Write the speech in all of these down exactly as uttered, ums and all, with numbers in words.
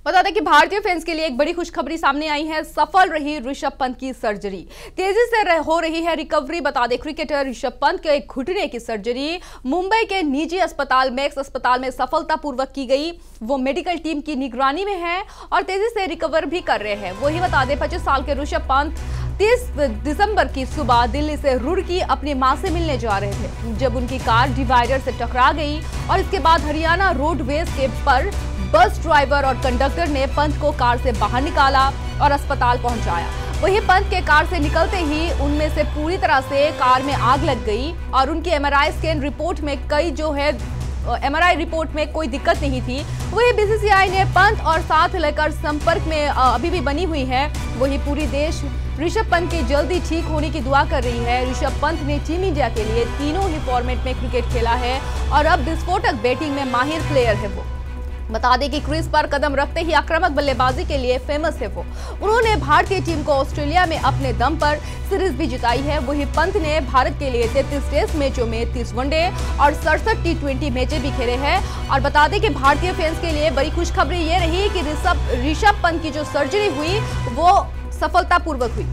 बता दें कि भारतीय फैंस के लिए एक बड़ी खुशखबरी सामने आई है। सफल रही ऋषभ पंत की सर्जरी, तेजी से हो रही है रिकवरी। बता दें क्रिकेटर ऋषभ पंत के घुटने की सर्जरी मुंबई के निजी अस्पताल मैक्स अस्पताल में सफलतापूर्वक की गई। वो मेडिकल टीम की निगरानी में है और तेजी से रिकवर भी कर रहे हैं। वही बता दें पच्चीस साल के ऋषभ पंत तीस दिसंबर की सुबह दिल्ली से रुड़की अपनी मां से मिलने जा रहे थे, जब उनकी कार डिवाइडर से टकरा गई और इसके बाद हरियाणा रोडवेज के पर बस ड्राइवर और कंडक्टर ने पंत को कार से बाहर निकाला और अस्पताल पहुंचाया। वहीं पंत के कार से निकलते ही उनमें से पूरी तरह से कार में आग लग गई और उनकी एमआरआई स्कैन रिपोर्ट में कई जो है एमआरआई रिपोर्ट में कोई दिक्कत नहीं थी। वही बीसीसीआई ने पंत और साथ लेकर संपर्क में अभी भी बनी हुई है। वही पूरी देश ऋषभ पंत के जल्दी ठीक होने की दुआ कर रही है। ऋषभ पंत ने टीम इंडिया के लिए तीनों ही फॉर्मेट में क्रिकेट खेला है और अब विस्फोटक बैटिंग में माहिर प्लेयर है। वो बता दें कि क्रीज पर कदम रखते ही आक्रामक बल्लेबाजी के लिए फेमस है। वो उन्होंने भारतीय टीम को ऑस्ट्रेलिया में अपने दम पर सीरीज भी जिताई है। वही पंत ने भारत के लिए तैंतीस टेस्ट मैचों में तीस वनडे और सड़सठ टी ट्वेंटी मैचें भी खेले हैं। और बता दें कि भारतीय फैंस के लिए बड़ी खुशखबरी ये रही कि ऋषभ ऋषभ पंत की जो सर्जरी हुई वो सफलतापूर्वक हुई।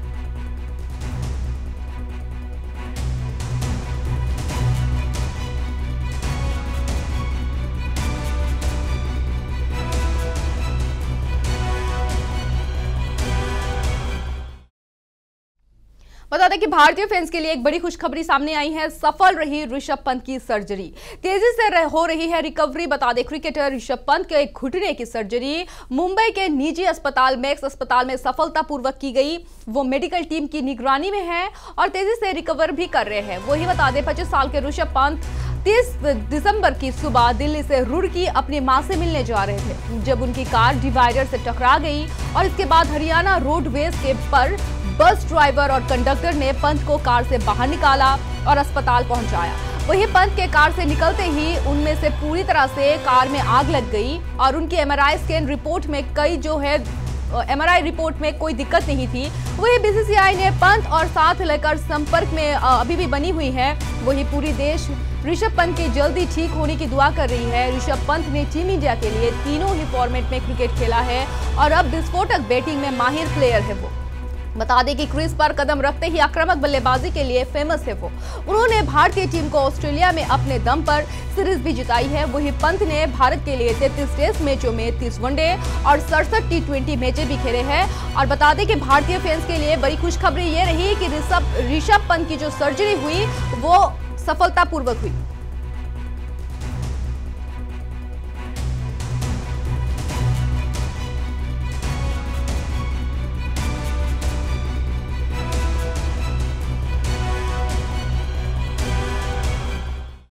बता दें कि भारतीय फैंस के लिए एक बड़ी खुशखबरी सामने आई है। सफल रही ऋषभ पंत की सर्जरी, तेजी से हो रही है रिकवरी। बता दें क्रिकेटर ऋषभ पंत के घुटने की सर्जरी मुंबई के निजी अस्पताल मैक्स अस्पताल में सफलतापूर्वक की गई। वो मेडिकल टीम की निगरानी में है और तेजी से रिकवर भी कर रहे हैं। वही बता दें पच्चीस साल के ऋषभ पंत तीस दिसंबर की सुबह दिल्ली से रुड़की अपनी मां से मिलने जा रहे थे, जब उनकी कार डिवाइडर से टकरा गई और इसके बाद हरियाणा रोडवेज के पर बस ड्राइवर और कंडक्टर ने पंत को कार से बाहर निकाला और अस्पताल पहुंचाया। वहीं पंत के कार से निकलते ही उनमें से पूरी तरह से कार में आग लग गई और उनकी एमआरआई स्कैन रिपोर्ट में कई जो है एमआरआई रिपोर्ट में कोई दिक्कत नहीं थी। वही बीसीसीआई ने पंत और साथ लेकर संपर्क में अभी भी बनी हुई है। वही पूरी देश ऋषभ पंत के जल्दी ठीक होने की दुआ कर रही है। ऋषभ पंत ने टीम इंडिया के लिए तीनों ही फॉर्मेट में क्रिकेट खेला है और अब विस्फोटक बैटिंग में माहिर प्लेयर है। वो बता दें कि क्रीज पर कदम रखते ही आक्रामक बल्लेबाजी के लिए फेमस है। वो उन्होंने भारतीय टीम को ऑस्ट्रेलिया में अपने दम पर सीरीज भी जिताई है। वही पंत ने भारत के लिए तैंतीस टेस्ट मैचों में तीस वनडे और सड़सठ टी ट्वेंटी मैचें भी खेले हैं। और बता दें कि भारतीय फैंस के लिए बड़ी खुशखबरी ये रही कि ऋषभ ऋषभ पंत की जो सर्जरी हुई वो सफलतापूर्वक हुई।